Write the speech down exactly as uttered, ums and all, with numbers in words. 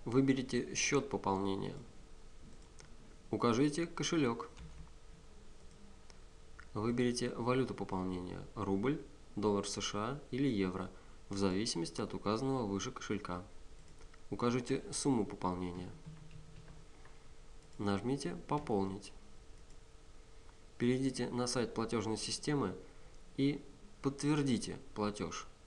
Выберите счет пополнения. Укажите кошелек. Выберите валюту пополнения – рубль, доллар США или евро, в зависимости от указанного выше кошелька. Укажите сумму пополнения. Нажмите «Пополнить». Перейдите на сайт платежной системы и подтвердите платеж.